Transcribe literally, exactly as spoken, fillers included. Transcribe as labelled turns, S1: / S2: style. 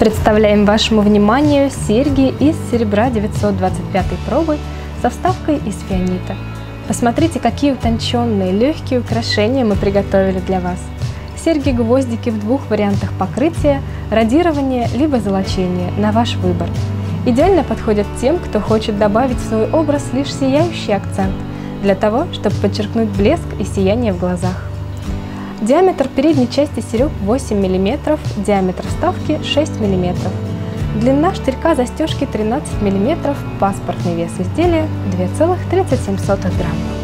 S1: Представляем вашему вниманию серьги из серебра девятьсот двадцать пятой пробы со вставкой из фианита. Посмотрите, какие утонченные, легкие украшения мы приготовили для вас. Серьги-гвоздики в двух вариантах покрытия, радирование либо золочение, на ваш выбор. Идеально подходят тем, кто хочет добавить в свой образ лишь сияющий акцент, для того, чтобы подчеркнуть блеск и сияние в глазах. Диаметр передней части серег восемь миллиметров, диаметр вставки шесть миллиметров. Длина штырька застежки тринадцать миллиметров, паспортный вес изделия две целых тридцать семь сотых грамма.